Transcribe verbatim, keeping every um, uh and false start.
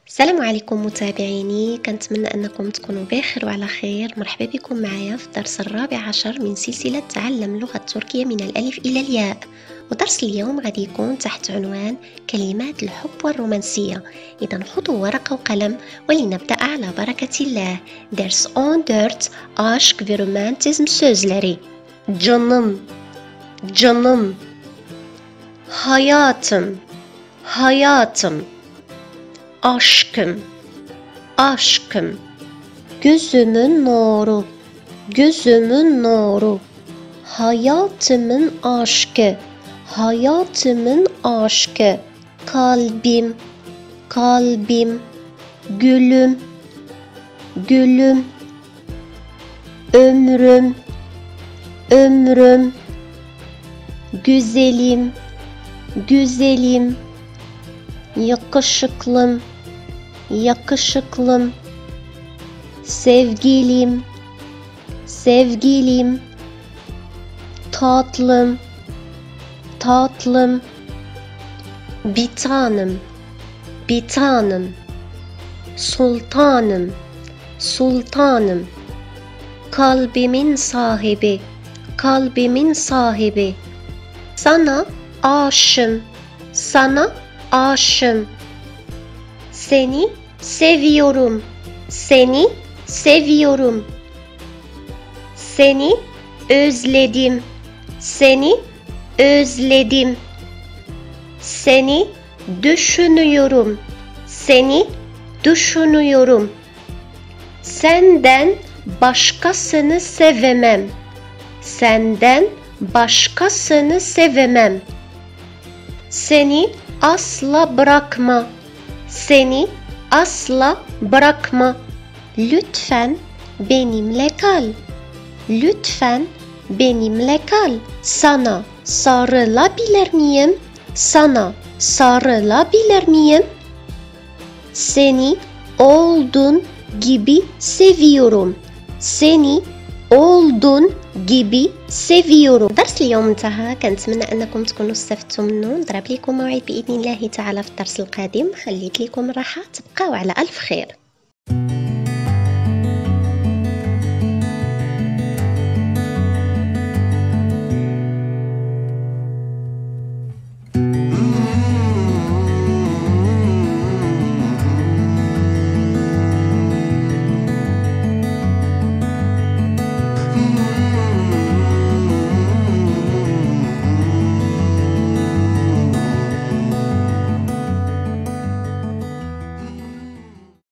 السلام عليكم متابعيني، كنتمنى أنكم تكونوا بخير وعلى خير. مرحبا بكم معايا في الدرس الرابع عشر من سلسلة تعلم اللغة التركية من الألف إلى الياء. ودرس اليوم غادي يكون تحت عنوان كلمات الحب والرومانسية. إذا خذوا ورقة وقلم ولنبدأ على بركة الله. Ders on dört aşk ve romantizm sözleri. Canım, canım, hayatım, hayatım. Aşkım, aşkım, gözümün nuru, gözümün nuru, hayatımın aşkı, hayatımın aşkı, kalbim, kalbim, gülüm, gülüm, ömrüm, ömrüm, güzelim, güzelim, yakışıklım, yakışıklım, sevgilim, sevgilim, tatlım, tatlım, bir tanem, bir tanem, sultanım, sultanım, kalbimin sahibi, kalbimin sahibi, sana aşığım, sana aşığım, seni seviyorum, seni seviyorum, seni özledim, seni özledim, seni düşünüyorum, seni düşünüyorum, senden başkasını sevemem, senden başkasını sevemem, seni asla bırakma, seni asla bırakma. Lütfen benimle kal. Lütfen benimle kal. Sana sarılabilir miyim? Sana sarılabilir miyim? Seni olduğun gibi seviyorum. Seni olduğun gibi seviyorum. درس اليوم انتهى. كنتمنى انكم تكونوا استفدتوا منه. نضرب لكم موعد باذن الله تعالى في الدرس القادم. خليت لكم راحه، تبقاو على الف خير.